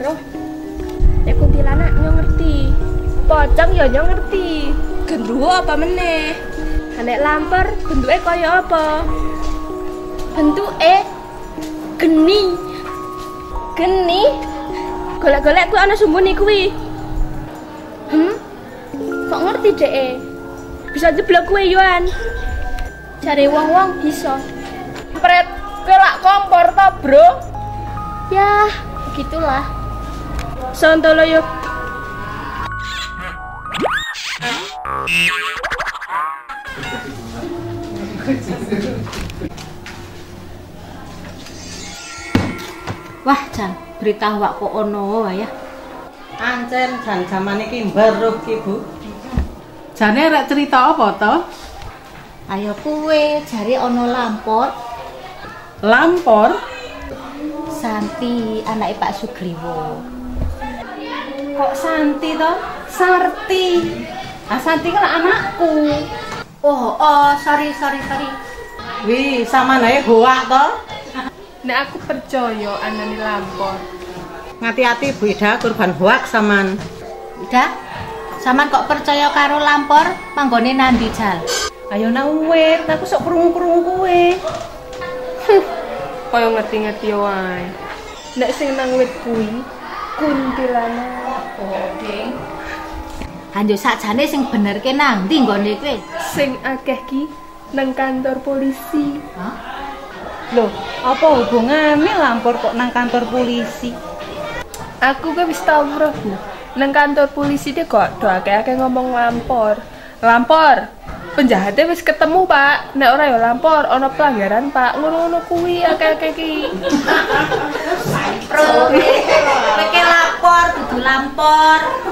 yo. Nek kuntilanak yo ngerti. Pocong yo ngerti. Gendruwo apa meneh? Nek lamper bentuke kaya apa? Bentuke geni. Geni? Golek-golek kuwi ana sumbune kuwi. Kok ngerti dhek? Bisa jeblok kuwi yoan. Jare wong-wong bisa. Pret, kowe lak kompor ta, Bro? Ya, begitulah. Sontolo yuk. Wah, Jan, berita wak kok ono wae ya. Ancen jan jaman iki mbaruh ki, Bu. Jane rek cerita apa to? Ayo kuwe jare ono lampor. Lampor? Santi, anake Pak Sugriwo. Kok Santi to? Sarti. Ah Santi kan anakku. Oh, sorry. Wih, samanae hoak to. Nek aku percaya anane lampor. Ngati-ati Bu Ida korban hoak saman. Udah, sampean kok percaya karo lampor? Manggone nandi, Jal? Ayo nang wit, aku sok krungu-krungu kowe. Kaya ngerti-ngerti wae. Nek sing nang wit kuwi kuntilanak. Ding. Anjo sakjane sing bener ke nang ndi nggone kowe? Sing akeh ki nang kantor polisi. Hah? Loh, apa hubungane lampor kok nang kantor polisi? Aku ke wis tau weruh, Bu. Nang kantor polisi dia kok do akeh-akeh ngomong lampor. Lampor. Penjahatnya wis ketemu, Pak. Nek ora ya lampor, ana pelanggaran, Pak. Ngono-ngono kuwi akeh-akeh ki. Pro. Kowe lapor, dudu lampor.